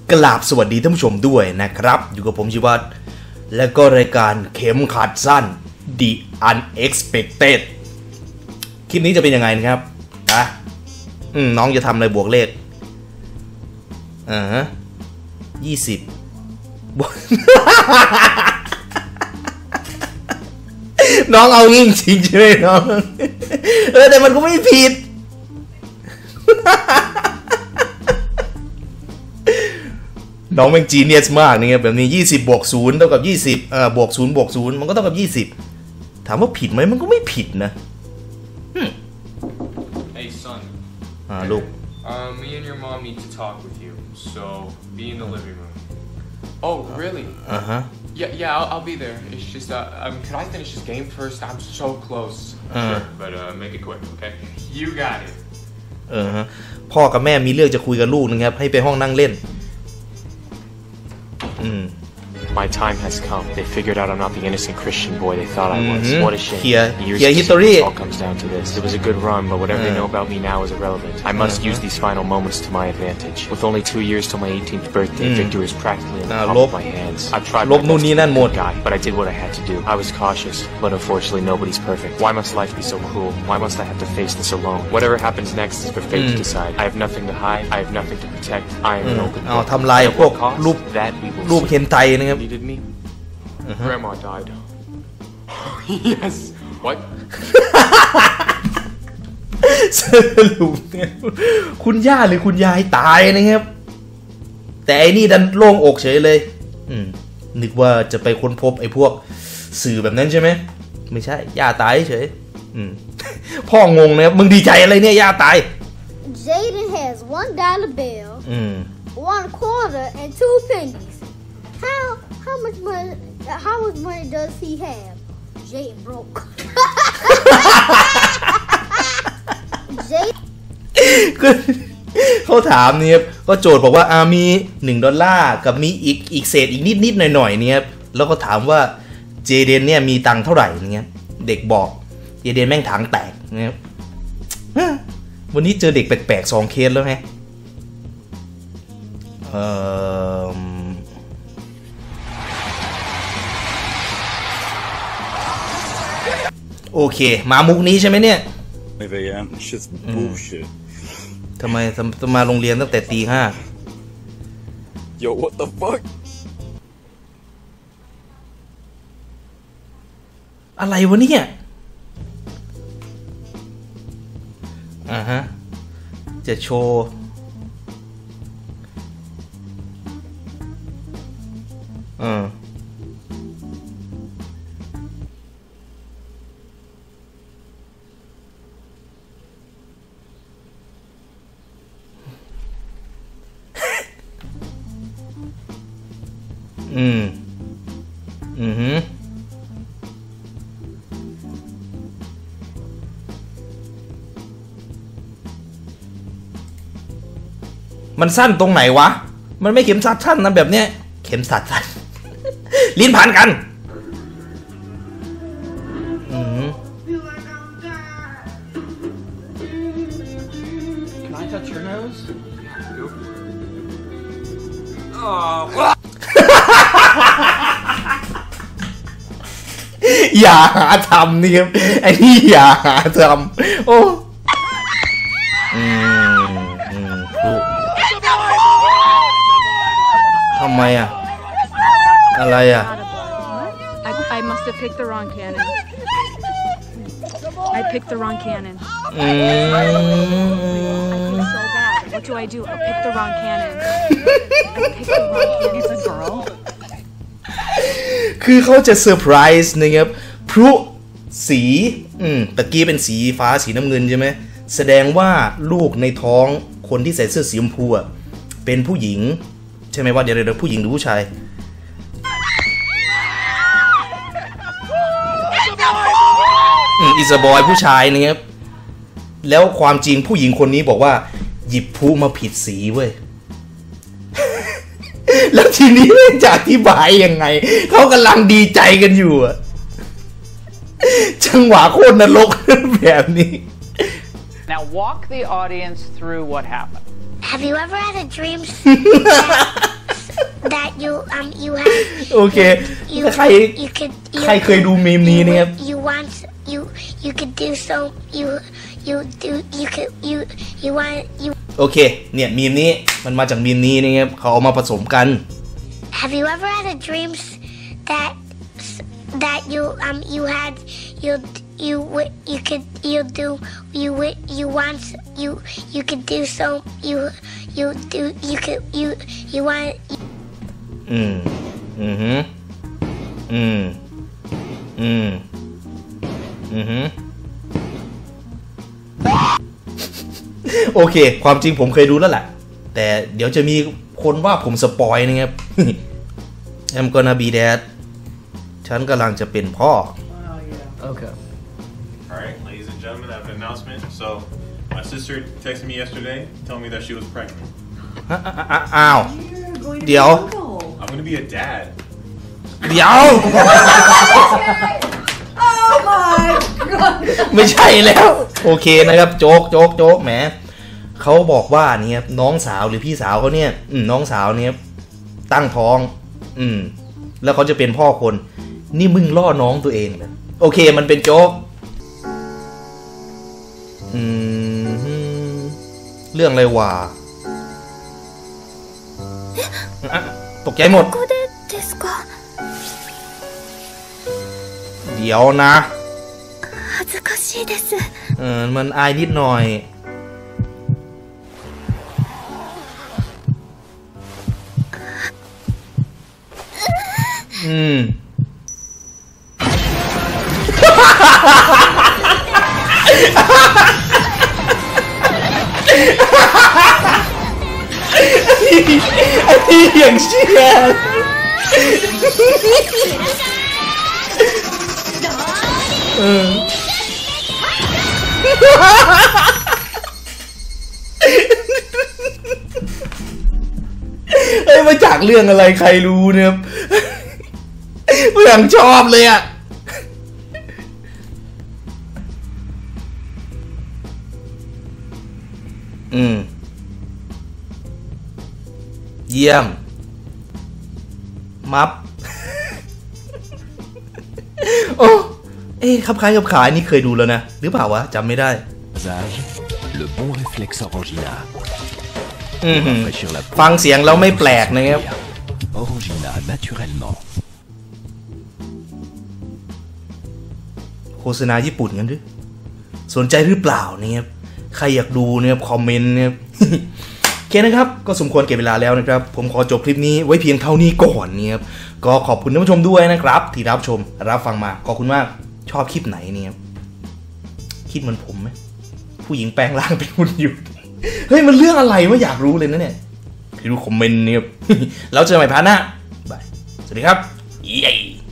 กราบสวัสดีท่านผู้ชมด้วยนะครับอยู่กับผมชิวัตรและก็รายการเข็มขัดสั้น The Unexpected คลิปนี้จะเป็นยังไงนะครับน้องจะทำอะไรบวกเลข20น้องเอาจริงๆใช่ไหมน้องแต่มันก็ไม่ผิดน้องแม่งจีเนียสมากนี่ครับแบบนี้20บวก0เท่ากับ20บวก0บวก0มันก็เท่ากับ20ถามว่าผิดไหมมันก็ไม่ผิดนะ Hey son ลูก me and your mom need to talk with you so be in the living room Oh really Yeah I'll be there it's just can I finish this game first I'm so close Sure but make it quick okay You got it พ่อกับแม่มีเรื่องจะคุยกับลูกนะครับให้ไปห้องนั่งเล่น My time has come. They figured out I'm not the innocent Christian boy they thought I was. What a shame. Years history. It all comes down to this. It was a good run, but whatever they know about me now is irrelevant. I must use these final moments to my advantage. With only 2 years till my 18th birthday, victory is practically in the palm of my hands. I've tried my best to be a good guy, but I did what I had to do. I was cautious, but unfortunately nobody's perfect. Why must life be so cruel? Why must I have to face this alone? Whatever happens next is for fate to decide. I have nothing to hide. I have nothing to protect. I am an open book. ทำลายพวกรูปเห็นใจนะครับ Needed me? Grandma died. Yes. What? สรุปเนี่ยคุณย่าหรือคุณยายตายนะครับแต่ไอ้นี่ดันโล่งอกเฉยเลยนึกว่าจะไปค้นพบไอ้พวกสื่อแบบนั้นใช่ไหมไม่ใช่ย่าตายเฉยพ่องงนะครับมึงดีใจอะไรเนี่ยย่าตาย Jaden has $1 bill, 1 quarter, and 2 pennies. How much money does he have? Jaden broke. Jaden เขาถามเนี่ยครับก็โจทย์บอกว่ามี$1กับมีอีกเศษอีกนิดหน่อยเนี่ยครับแล้วก็ถามว่าเจเดนเนี่ยมีตังค์เท่าไหร่เนี่ยเด็กบอกเจเดนแม่งถังแตกนะครับวันนี้เจอเด็กแปลกๆ2เคสแล้วไงโอเคมามุกนี้ใช่ไหมเนี่ยทำไมต้องมาโรงเรียนตั้งแต่ตีห้า Yo what the fuck อะไรวะเนี่ยจะโชว์มันสั้นตรงไหนวะมันไม่เข็มสัดสั้นนะแบบเนี้ยเข็มสัดสั้น ลิ้นพันกัน Can I touch your nose? อย่าหาทำนี่ครับไอ้นี่อย่าหาทำโอ้ทำไมอะไร I must have picked the wrong cannon. I picked the wrong cannon. I feel so bad. What do I do? I picked the wrong cannon. I picked the wrong cannon. It's a girl. คือเขาจะเซอร์ไพรส์นะครับพลุสีตะกี้เป็นสีฟ้าสีน้ำเงินใช่ไหมแสดงว่าลูกในท้องคนที่ใส่เสื้อสีชมพูเป็นผู้หญิงใช่ไหมว่าเดี๋ยวผู้หญิงหรือผู้ชายอิสบอยผู้ชายนะครับแล้วความจริงผู้หญิงคนนี้บอกว่าหยิบพลุมาผิดสีเว้ย แล้วทีนี้จะอธิบายยังไงเขากำลังดีใจกันอยู่จังหวะโคตรนรกแบบนี้ Now walk the audience through what happened. Have you ever had a dream that you have โอเคใครเคยดูมีมนี้เนี่ย you could do so you want โอเคเนี่ยมีมนี้มันมาจากมีมนี้นะครับเขาเอามาผสมกัน Have you ever had a dreams that you had you could do so you want โอเคความจริงผมเคยดูแล้วแหละแต่เดี๋ยวจะมีคนว่าผมสปอยนะครับ I'm gonna be dad ฉันกำลังจะเป็นพ่อ Okay. Alright, ladies and gentlemen, I have an announcement. So, my sister texted me yesterday telling me that she was pregnant. อ้าวเดี๋ยว I'm gonna be a dad. เดี๋ยว ไม่ใช่แล้วโอเคนะครับโจ๊กแหมเขาบอกว่าเนี่ยน้องสาวหรือพี่สาวเขาเนี่ยน้องสาวเนี่ยตั้งท้องแล้วเขาจะเป็นพ่อคนนี่มึงล่อน้องตัวเองนะโอเคมันเป็นโจ๊กเรื่องอะไรวะตกใจหมดเดี๋ยวนะมันอายนิดหน่อยอย่างเชี่ยมาจากเรื่องอะไรใครรู้เนี่ยผมยังชอบเลยอ่ะเยี่ยมมัฟโอ้ขับคล้ายขับขายนี่เคยดูแล้วนะหรือเปล่าวะจำไม่ได้ Le bon réflexe Orangina. ฟังเสียงแล้วไม่แปลกนะครับ Orangina naturellement. โฆษณาญี่ปุ่นกันหรือสนใจหรือเปล่าเนี่ยใครอยากดูเนี่ยคอมเมนต์เนี่ยโอเคนะครับก็สมควรเก็บเวลาแล้วนะครับผมขอจบคลิปนี้ไว้เพียงเท่านี้ก่อนเนี่ยก็ขอบคุณท่านผู้ชมด้วยนะครับที่รับชมรับฟังมาขอบคุณมากชอบคลิปไหนเนี่ยคิดเหมือนผมไหมผู้หญิงแปลงร่างเป็นหุ่นยนต์เฮ้ยมันเรื่องอะไรวะอยากรู้เลยนะเนี่ยพี่ดูคอมเมนต์เนี่ยแล้วเจอกันใหม่พาร์ทหน้าบายสวัสดีครับเย้